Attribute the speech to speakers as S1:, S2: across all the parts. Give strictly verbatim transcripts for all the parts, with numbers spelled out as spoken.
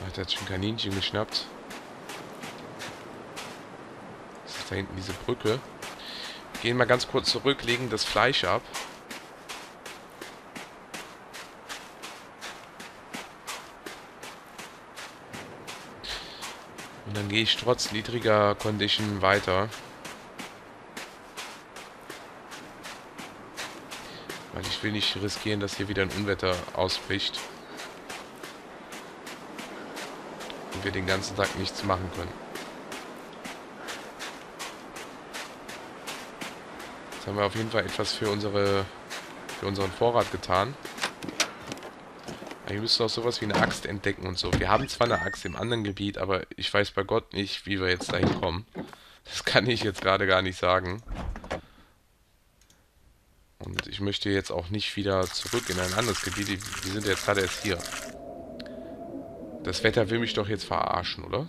S1: Ach, der hat schon ein Kaninchen geschnappt. Das ist da hinten diese Brücke. Gehen mal ganz kurz zurück, legen das Fleisch ab. Und dann gehe ich trotz niedriger Condition weiter. Weil ich will nicht riskieren, dass hier wieder ein Unwetter ausbricht. Und wir den ganzen Tag nichts machen können. Jetzt haben wir auf jeden Fall etwas für unsere für unseren Vorrat getan. Aber hier müssen wir auch sowas wie eine Axt entdecken und so. Wir haben zwar eine Axt im anderen Gebiet, aber ich weiß bei Gott nicht, wie wir jetzt dahin kommen. Das kann ich jetzt gerade gar nicht sagen. Und ich möchte jetzt auch nicht wieder zurück in ein anderes Gebiet. Wir sind jetzt gerade erst hier. Das Wetter will mich doch jetzt verarschen, oder?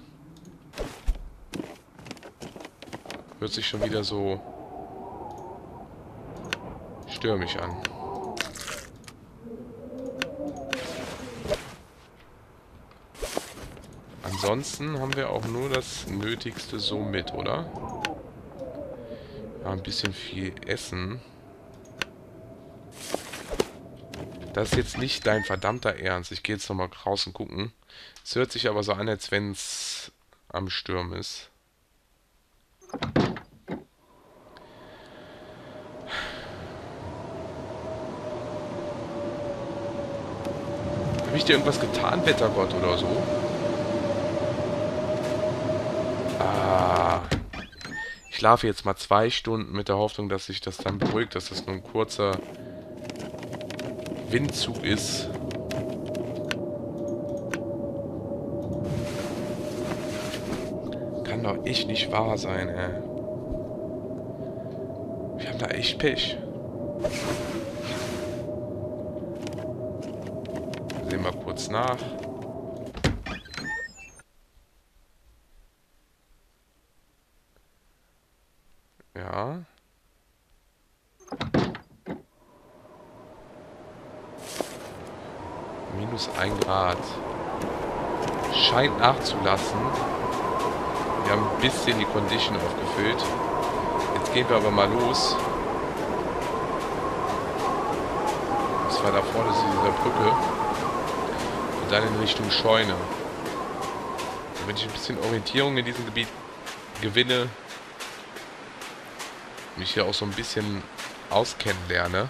S1: Hört sich schon wieder so stürmisch an. Ansonsten haben wir auch nur das Nötigste so mit, oder? Ja, ein bisschen viel Essen. Das ist jetzt nicht dein verdammter Ernst. Ich gehe jetzt nochmal raus und gucken. Es hört sich aber so an, als wenn es am Sturm ist. Habe ich dir irgendwas getan, Wettergott, oder so? Ah. Ich schlafe jetzt mal zwei Stunden mit der Hoffnung, dass sich das dann beruhigt, dass das nur ein kurzer Windzug ist. Kann doch echt nicht wahr sein, ey. Wir haben da echt Pech. Sehen wir kurz nach. Ja. Minus ein Grad. Scheint nachzulassen. Wir haben ein bisschen die Condition aufgefüllt. Jetzt gehen wir aber mal los. Das war da vorne zu dieser Brücke. Und dann in Richtung Scheune. Wenn ich ein bisschen Orientierung in diesem Gebiet gewinne, mich hier auch so ein bisschen auskennen lerne.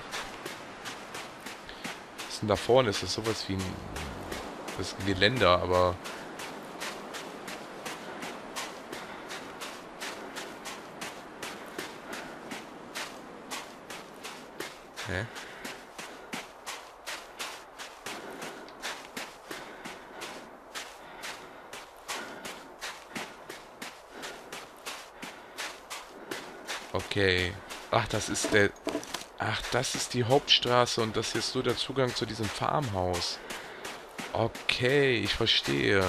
S1: Was ist denn da vorne? Ist das sowas wie ein, das ist ein Geländer, aber hä? Okay. Ach, das ist der... Ach, das ist die Hauptstraße und das hier ist nur der Zugang zu diesem Farmhaus. Okay, ich verstehe.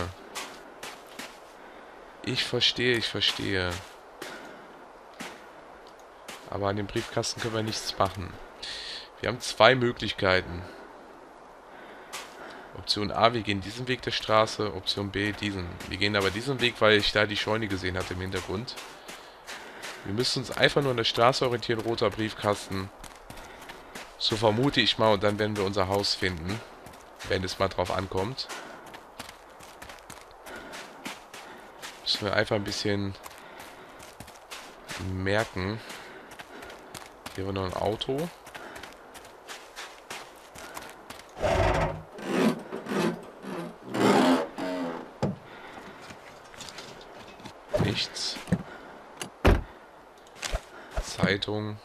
S1: Ich verstehe, ich verstehe. Aber an dem Briefkasten können wir nichts machen. Wir haben zwei Möglichkeiten. Option A, wir gehen diesen Weg der Straße. Option B, diesen. Wir gehen aber diesen Weg, weil ich da die Scheune gesehen hatte im Hintergrund. Wir müssen uns einfach nur an der Straße orientieren, roter Briefkasten. So vermute ich mal, und dann werden wir unser Haus finden. Wenn es mal drauf ankommt. Müssen wir einfach ein bisschen merken. Hier haben wir noch ein Auto. Nichts. Zeitung.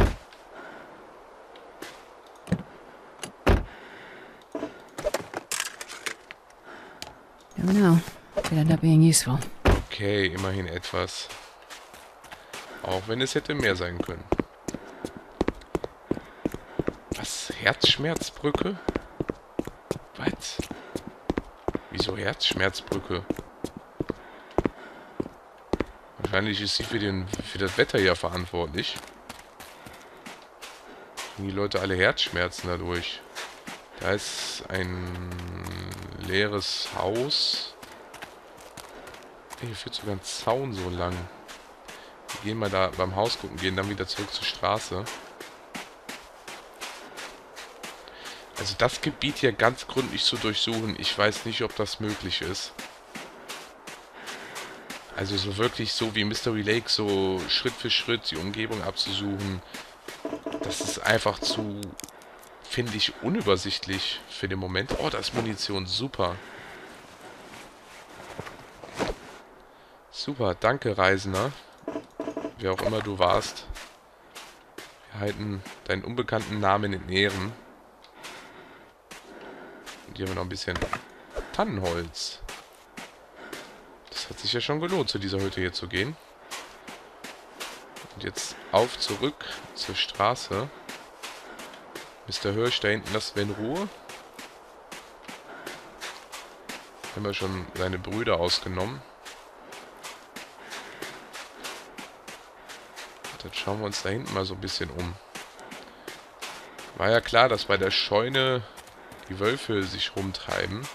S2: Never know. Could end up being useful.
S1: Okay, immerhin etwas. Auch wenn es hätte mehr sein können. Was? Herzschmerzbrücke? Was? Wieso Herzschmerzbrücke? Wahrscheinlich ist sie für, den, für das Wetter ja verantwortlich. Die Leute alle Herzschmerzen dadurch. Da ist ein leeres Haus. Hier führt sogar ein Zaun so lang. Wir gehen mal da beim Haus gucken, gehen dann wieder zurück zur Straße. Also das Gebiet hier ganz gründlich zu durchsuchen, ich weiß nicht, ob das möglich ist. Also so wirklich so wie Mystery Lake, so Schritt für Schritt die Umgebung abzusuchen, das ist einfach zu, finde ich, unübersichtlich für den Moment. Oh, da ist Munition, super. Super, danke Reisender. Wer auch immer du warst. Wir halten deinen unbekannten Namen in Ehren. Und hier haben wir noch ein bisschen Tannenholz. Das hat sich ja schon gelohnt, zu dieser Hütte hier zu gehen. Und jetzt auf zurück zur Straße. Mister Hirsch, da hinten lassen wir in Ruhe. Haben wir schon seine Brüder ausgenommen. Dann schauen wir uns da hinten mal so ein bisschen um. War ja klar, dass bei der Scheune die Wölfe sich rumtreiben.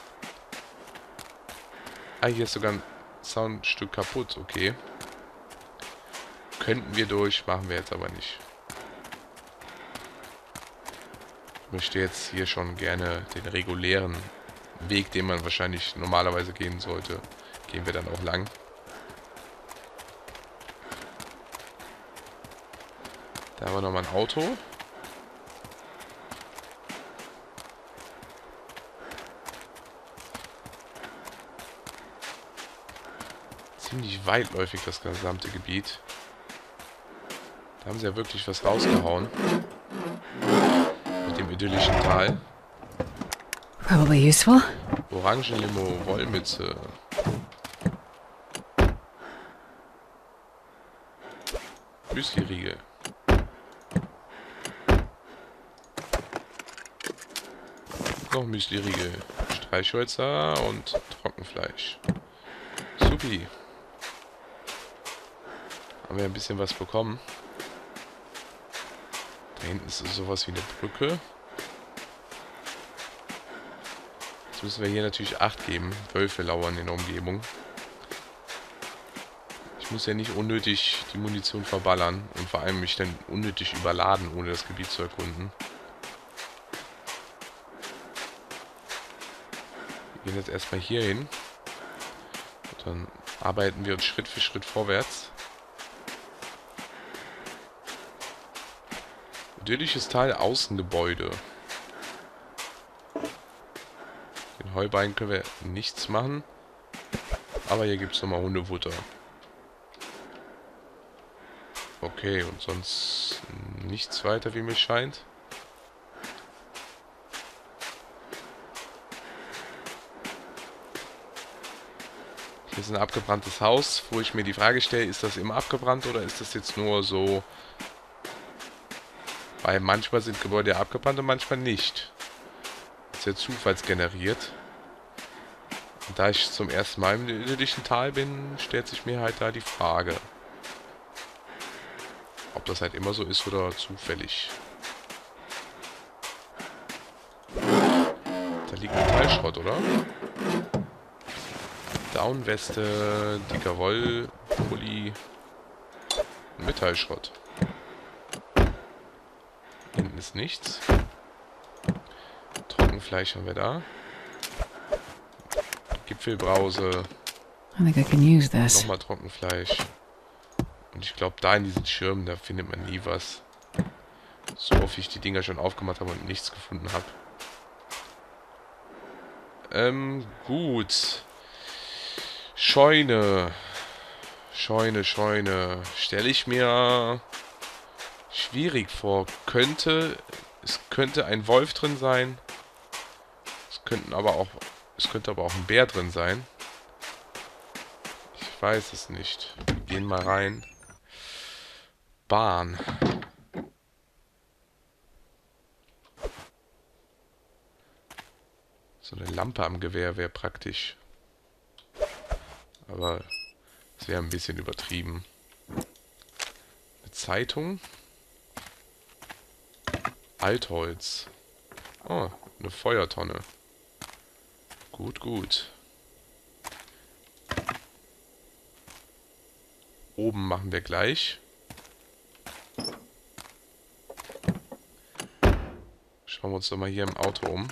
S1: Ah, hier ist sogar ein Soundstück kaputt, okay. Könnten wir durch, machen wir jetzt aber nicht. Ich möchte jetzt hier schon gerne den regulären Weg, den man wahrscheinlich normalerweise gehen sollte, gehen wir dann auch lang. Da war nochmal ein Auto. Ziemlich weitläufig das gesamte Gebiet. Da haben sie ja wirklich was rausgehauen. Mit dem idyllischen Tal.
S2: Probably useful.
S1: Orangenlimo, Wollmütze. Müsli-Riegel. Noch Müsli-Riegel. Streichhölzer und Trockenfleisch. Supi. Haben wir ein bisschen was bekommen. Da hinten ist sowas wie eine Brücke. Jetzt müssen wir hier natürlich Acht geben. Wölfe lauern in der Umgebung. Ich muss ja nicht unnötig die Munition verballern. Und vor allem mich dann unnötig überladen, ohne das Gebiet zu erkunden. Wir gehen jetzt erstmal hier hin. Und dann arbeiten wir uns Schritt für Schritt vorwärts. Idyllisches Tal, Außengebäude. Den Heuballen können wir nichts machen. Aber hier gibt es nochmal Hundefutter. Okay, und sonst nichts weiter, wie mir scheint. Hier ist ein abgebranntes Haus, wo ich mir die Frage stelle, ist das immer abgebrannt oder ist das jetzt nur so... Weil manchmal sind Gebäude ja abgebrannt und manchmal nicht. Das ist ja zufallsgeneriert. Und da ich zum ersten Mal im idyllischen Tal bin, stellt sich mir halt da die Frage. Ob das halt immer so ist oder zufällig. Da liegt Metallschrott, oder? Downweste, dicker Wollpulli, Metallschrott. Hinten ist nichts. Trockenfleisch haben wir da. Gipfelbrause.
S2: I think I can use this.
S1: Nochmal Trockenfleisch. Und ich glaube, da in diesen Schirmen, da findet man nie was. So oft ich die Dinger schon aufgemacht habe und nichts gefunden habe. Ähm, gut. Scheune. Scheune, Scheune. Stelle ich mir schwierig vor. Könnte, es könnte ein Wolf drin sein. Es könnten aber auch, es könnte aber auch ein Bär drin sein. Ich weiß es nicht. Wir gehen mal rein. Bahn. So eine Lampe am Gewehr wäre praktisch. Aber es wäre ein bisschen übertrieben. Eine Zeitung. Altholz. Oh, eine Feuertonne. Gut, gut. oben machen wir gleich. Schauen wir uns doch mal hier im Auto um.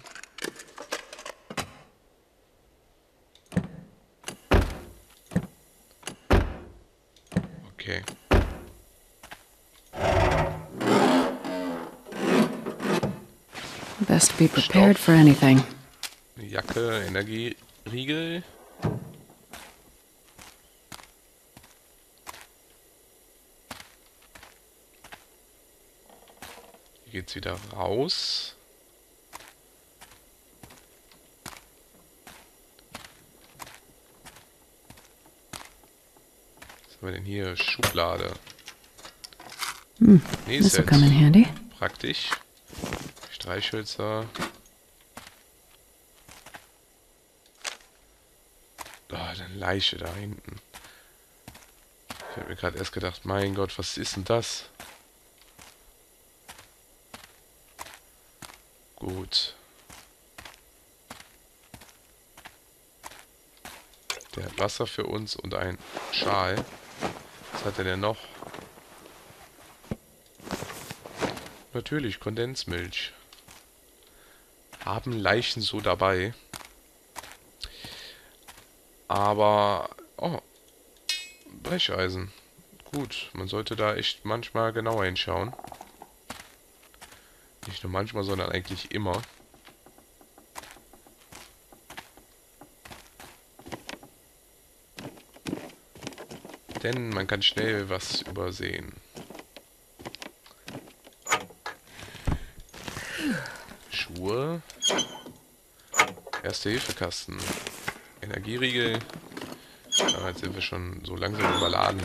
S1: Okay.
S2: Best be prepared for anything.
S1: Eine Jacke, Energieriegel. Hier geht's wieder raus. Was haben wir denn hier? Schublade.
S2: Hmm.
S1: Nee,
S2: This will
S1: Set.
S2: come in handy.
S1: Praktisch. Streichhölzer. Oh, eine Leiche da hinten. Ich habe mir gerade erst gedacht, mein Gott, was ist denn das? Gut. Der hat Wasser für uns und ein Schal. Was hat er denn noch? Natürlich, Kondensmilch. Haben Leichen so dabei. Aber... Oh. Brecheisen. Gut, man sollte da echt manchmal genauer hinschauen. Nicht nur manchmal, sondern eigentlich immer. Denn man kann schnell was übersehen. Schuhe. Erste-Hilfe-Kasten. Energieriegel. Ja, jetzt sind wir schon so langsam überladen.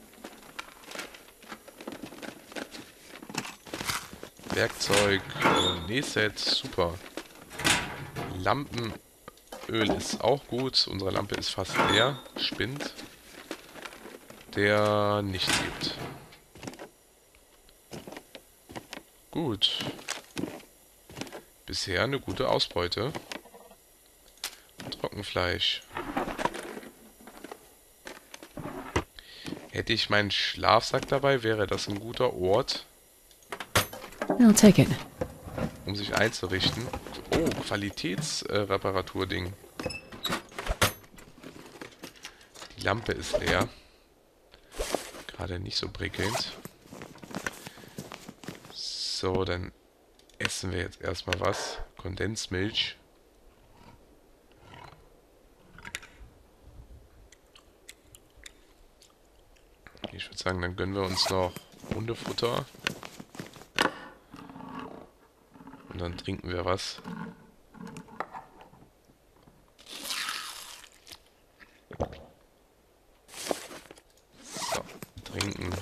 S1: Werkzeug. Äh, Nähset. Super. Lampenöl ist auch gut. Unsere Lampe ist fast leer. Spind. Der nichts gibt. Gut. Bisher eine gute Ausbeute. Trockenfleisch. Hätte ich meinen Schlafsack dabei, wäre das ein guter Ort,
S2: I'll take it.
S1: um sich einzurichten. Oh, Qualitätsreparatur-Ding. Die Lampe ist leer. Gerade nicht so prickelnd. So, dann essen wir jetzt erstmal was. Kondensmilch. Ich würde sagen, dann gönnen wir uns noch Hundefutter. Und dann trinken wir was. So, trinken.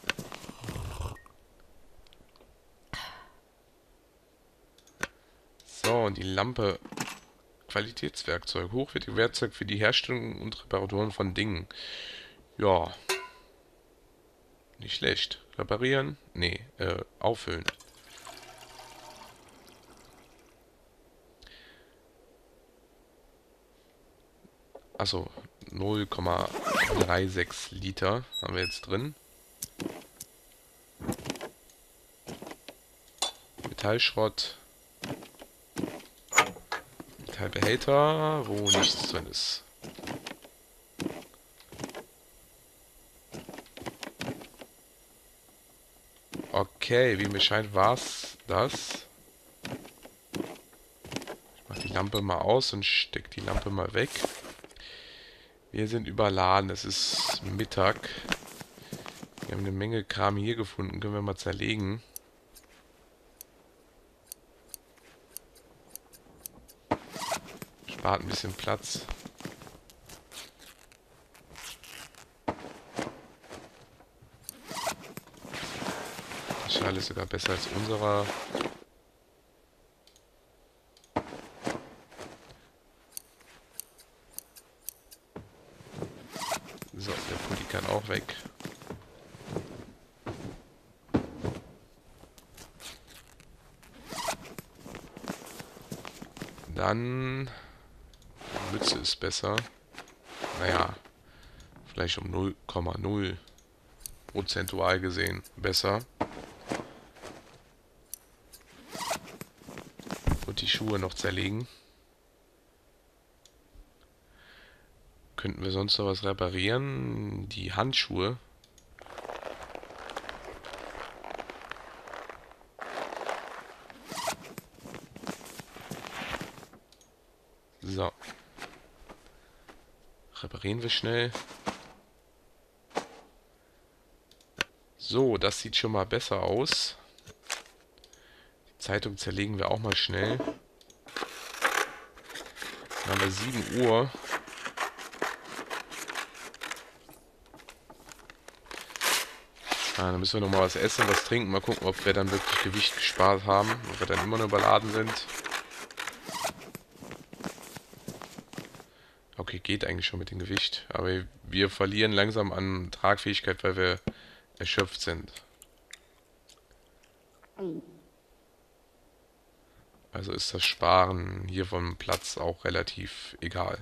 S1: So, und die Lampe. Qualitätswerkzeug. Hochwertiges Werkzeug für die Herstellung und Reparaturen von Dingen. Ja. Nicht schlecht. Reparieren? Nee, äh, auffüllen. Achso, null Komma sechsunddreißig Liter haben wir jetzt drin. Metallschrott. Metallbehälter, wo nichts drin ist. Okay, wie mir scheint, war's das. Ich mach die Lampe mal aus und steck die Lampe mal weg. Wir sind überladen, es ist Mittag. Wir haben eine Menge Kram hier gefunden, können wir mal zerlegen. Spart ein bisschen Platz. Der Schal ist sogar besser als unserer. So, der Pulli kann auch weg. Dann... Die Mütze ist besser. Naja, vielleicht um null Komma null. prozentual gesehen besser. Und die Schuhe noch zerlegen. Könnten wir sonst noch was reparieren? Die Handschuhe. So. Reparieren wir schnell. So, das sieht schon mal besser aus. Die Zeitung zerlegen wir auch mal schnell. Dann haben wir sieben Uhr. Ah, dann müssen wir noch mal was essen, was trinken. Mal gucken, ob wir dann wirklich Gewicht gespart haben. Ob wir dann immer nur überladen sind. Okay, geht eigentlich schon mit dem Gewicht. Aber wir verlieren langsam an Tragfähigkeit, weil wir erschöpft sind. Also ist das Sparen hier vom Platz auch relativ egal.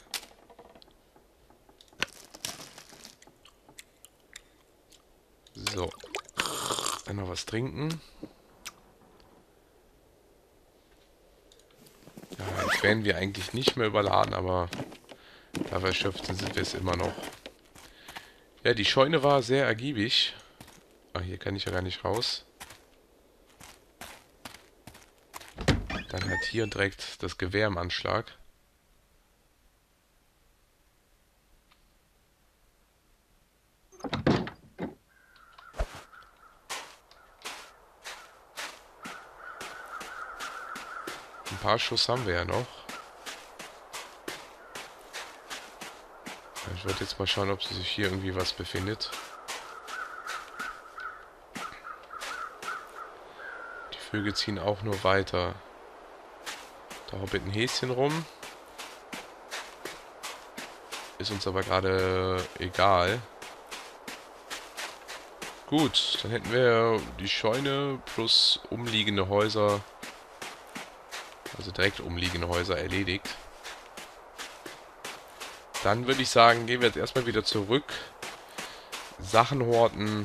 S1: So. Dann noch was trinken. Ja, jetzt werden wir eigentlich nicht mehr überladen, aber da wir erschöpft sind, sind wir es immer noch. Ja, die Scheune war sehr ergiebig. Ah, hier kann ich ja gar nicht raus. Dann hat hier direkt das Gewehr im Anschlag. Ein paar Schuss haben wir ja noch. Ich werde jetzt mal schauen, ob sich hier irgendwie was befindet. Die Vögel ziehen auch nur weiter. Da hoppelt ein Häschen rum. Ist uns aber gerade egal. Gut, dann hätten wir die Scheune plus umliegende Häuser, also direkt umliegende Häuser erledigt. Dann würde ich sagen, gehen wir jetzt erstmal wieder zurück. Sachen horten.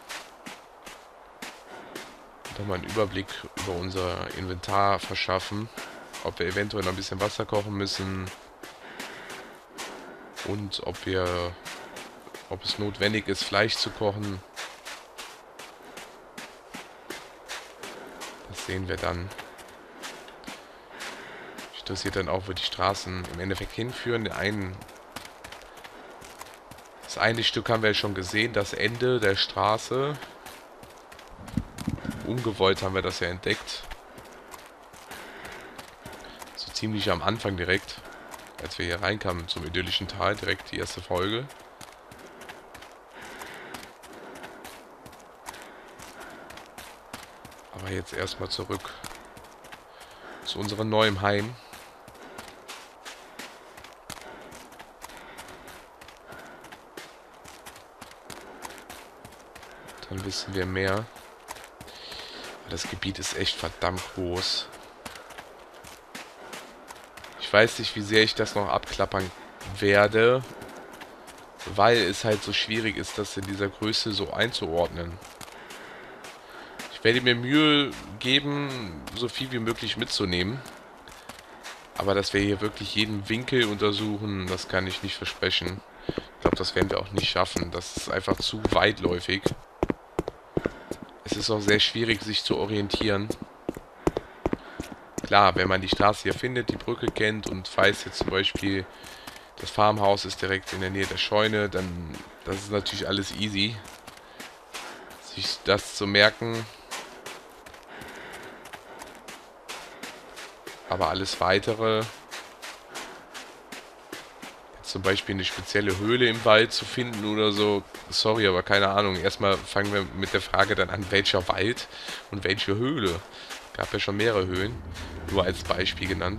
S1: Dann mal einen Überblick über unser Inventar verschaffen. Ob wir eventuell noch ein bisschen Wasser kochen müssen. Und ob wir, ob es notwendig ist, Fleisch zu kochen. Das sehen wir dann. Mich interessiert dann auch, wo die Straßen im Endeffekt hinführen. Der einen Das eine Stück haben wir ja schon gesehen, das Ende der Straße. Ungewollt haben wir das ja entdeckt. So ziemlich am Anfang direkt, als wir hier reinkamen zum idyllischen Tal, direkt die erste Folge. Aber jetzt erstmal zurück zu unserem neuen Heim. Dann wissen wir mehr. Das Gebiet ist echt verdammt groß. Ich weiß nicht, wie sehr ich das noch abklappern werde, weil es halt so schwierig ist, das in dieser Größe so einzuordnen. Ich werde mir Mühe geben, so viel wie möglich mitzunehmen. Aber dass wir hier wirklich jeden Winkel untersuchen, das kann ich nicht versprechen. Ich glaube, das werden wir auch nicht schaffen. Das ist einfach zu weitläufig. Es ist auch sehr schwierig, sich zu orientieren. Klar, wenn man die Straße hier findet, die Brücke kennt und weiß jetzt zum Beispiel, das Farmhaus ist direkt in der Nähe der Scheune, dann das ist natürlich alles easy, sich das zu merken. Aber alles Weitere, jetzt zum Beispiel eine spezielle Höhle im Wald zu finden oder so, sorry, aber keine Ahnung. Erstmal fangen wir mit der Frage dann an, welcher Wald und welche Höhle. Gab ja schon mehrere Höhlen, nur als Beispiel genannt.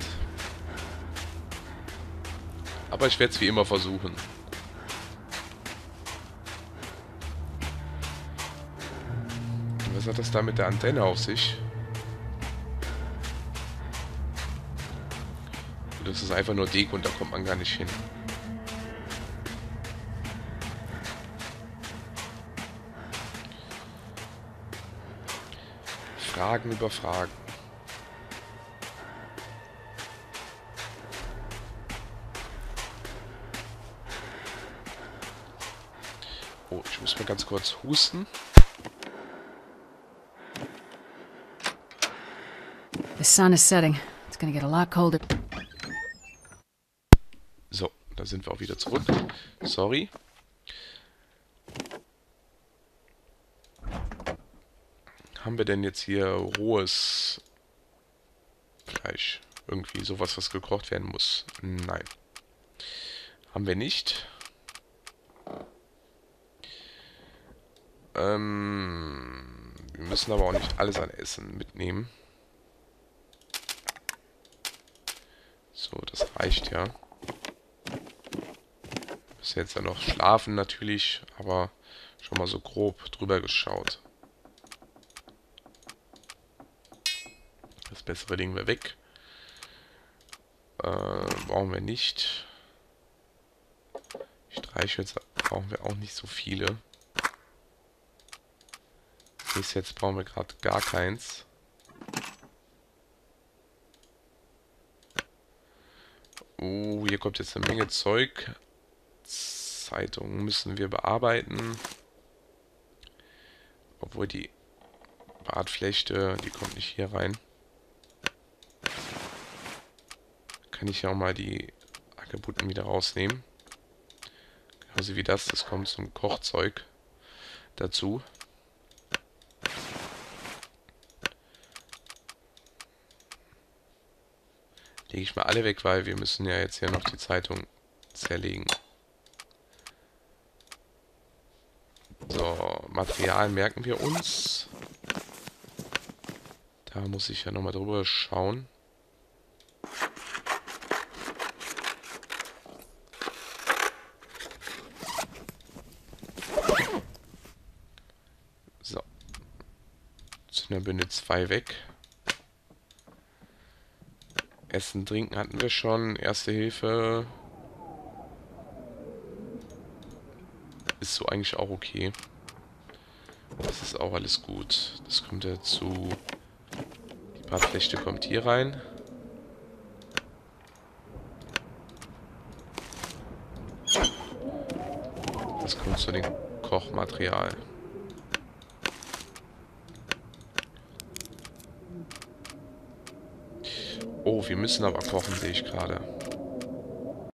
S1: Aber ich werde es wie immer versuchen. Was hat das da mit der Antenne auf sich? Das ist einfach nur Deko und da kommt man gar nicht hin. Fragen über Fragen. Oh, ich muss mal ganz kurz husten.
S2: The sun is setting. It's gonna get a lot colder.
S1: So, da sind wir auch wieder zurück. Sorry. Haben wir denn jetzt hier rohes Fleisch? Irgendwie sowas, was gekocht werden muss? Nein. Haben wir nicht. Ähm, wir müssen aber auch nicht alles an Essen mitnehmen. So, das reicht ja. Bis jetzt ja noch schlafen natürlich, aber schon mal so grob drüber geschaut. Das Bessere legen wir weg. Äh, brauchen wir nicht. Streichhölzer brauchen wir auch nicht so viele. Bis jetzt brauchen wir gerade gar keins. Oh, hier kommt jetzt eine Menge Zeug. Zeitungen müssen wir bearbeiten. Obwohl die Bartflechte, die kommt nicht hier rein. Kann ich ja auch mal die Ackerbutten wieder rausnehmen. Genauso wie das, das kommt zum Kochzeug dazu. Lege ich mal alle weg, weil wir müssen ja jetzt hier noch die Zeitung zerlegen. So, Material merken wir uns. Da muss ich ja nochmal drüber schauen. So. Zünderbünde zwei weg. Essen, Trinken hatten wir schon. Erste Hilfe. Ist so eigentlich auch okay. Das ist auch alles gut. Das kommt dazu. Die Bartflechte kommt hier rein. Das kommt zu dem Kochmaterial. Oh, wir müssen aber kochen, sehe ich gerade.